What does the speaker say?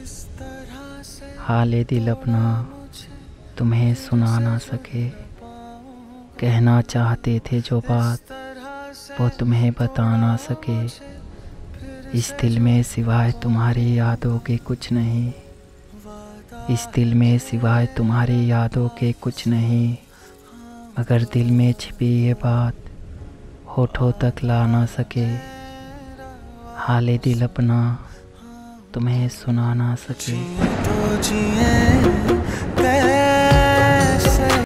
हाले दिल अपना तुम्हें सुना ना सके। कहना चाहते थे जो बात वो तुम्हें बता ना सके। इस दिल में सिवाय तुम्हारी यादों के कुछ नहीं। इस दिल में सिवाय तुम्हारी यादों के कुछ नहीं। मगर दिल में छिपी ये बात होठों तक ला ना सके। हाले दिल अपना तुम्हें सुना ना सके। तो जिए